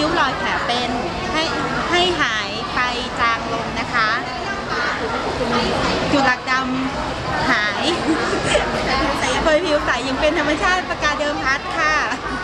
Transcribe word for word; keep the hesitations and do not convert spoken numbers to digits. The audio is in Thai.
บรอยแผลเป็นให้ให้หายไปจางลงนะคะจุดหลักดำหายเผยผิวใสยังเป็นธรรมชาติปากกาเดิมพัดค่ะ